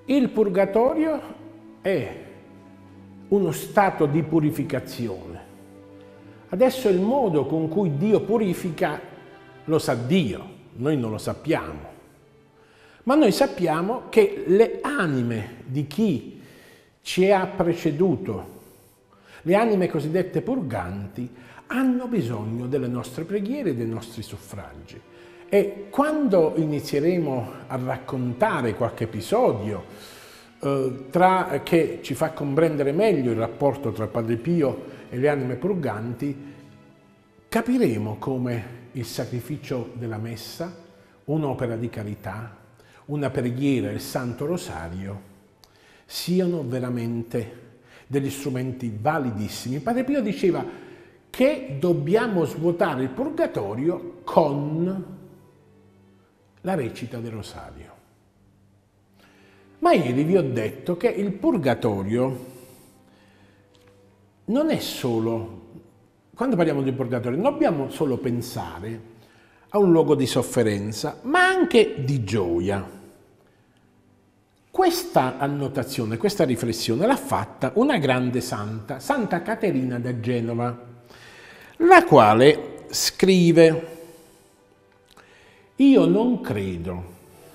Il purgatorio è uno stato di purificazione. Adesso il modo con cui Dio purifica lo sa Dio, noi non lo sappiamo. Ma noi sappiamo che le anime di chi ci ha preceduto, le anime cosiddette purganti, hanno bisogno delle nostre preghiere e dei nostri suffragi. E quando inizieremo a raccontare qualche episodio che ci fa comprendere meglio il rapporto tra Padre Pio e le anime purganti, capiremo come il sacrificio della messa, un'opera di carità, una preghiera, il Santo Rosario, siano veramente degli strumenti validissimi. Padre Pio diceva che dobbiamo svuotare il purgatorio con la recita del Rosario. Ma ieri vi ho detto che il purgatorio non è solo, quando parliamo di purgatorio, non dobbiamo solo pensare a un luogo di sofferenza, ma anche di gioia. Questa annotazione, questa riflessione l'ha fatta una grande santa, Santa Caterina da Genova, la quale scrive: io non credo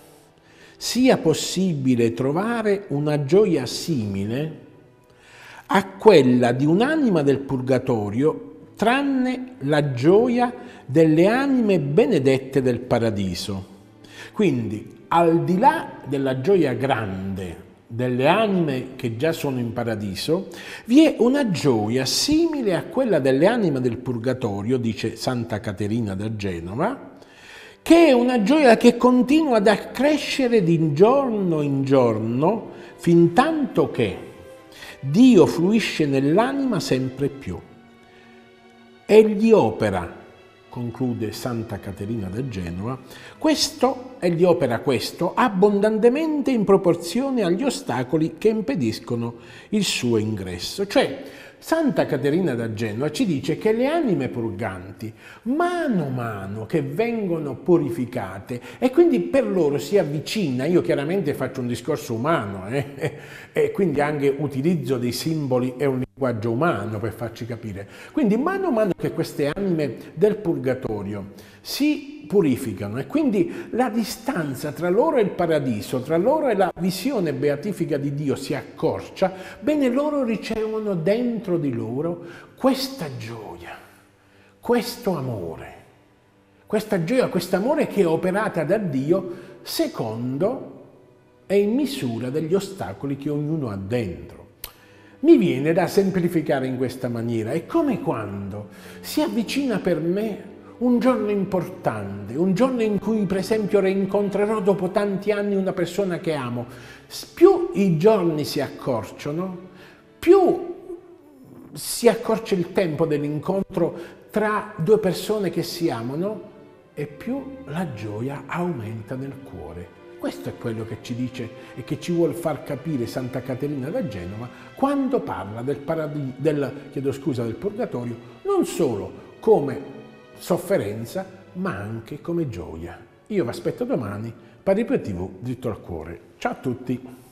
sia possibile trovare una gioia simile a quella di un'anima del purgatorio, tranne la gioia delle anime benedette del paradiso. Quindi, al di là della gioia grande delle anime che già sono in paradiso, vi è una gioia simile a quella delle anime del purgatorio, dice Santa Caterina da Genova, che è una gioia che continua ad accrescere di giorno in giorno, fin tanto che Dio fluisce nell'anima sempre più. Egli opera, conclude Santa Caterina da Genova, egli opera questo abbondantemente in proporzione agli ostacoli che impediscono il suo ingresso. Cioè, Santa Caterina da Genova ci dice che le anime purganti, mano a mano che vengono purificate, e quindi per loro si avvicina, io chiaramente faccio un discorso umano, e quindi anche utilizzo dei simboli e un linguaggio umano per farci capire. Quindi mano a mano che queste anime del purgatorio si purificano e quindi la distanza tra loro e il paradiso, tra loro e la visione beatifica di Dio si accorcia, bene, loro ricevono dentro di loro questa gioia, questo amore, questa gioia, questo amore che è operata da Dio secondo e in misura degli ostacoli che ognuno ha dentro. Mi viene da semplificare in questa maniera: è come quando si avvicina per me un giorno importante, un giorno in cui per esempio rincontrerò dopo tanti anni una persona che amo. Più i giorni si accorciano, più si accorcia il tempo dell'incontro tra due persone che si amano e più la gioia aumenta nel cuore. Questo è quello che ci dice e che ci vuol far capire Santa Caterina da Genova quando parla del purgatorio, non solo come sofferenza, ma anche come gioia. Io vi aspetto domani, Padre Pio TV, dritto al cuore. Ciao a tutti!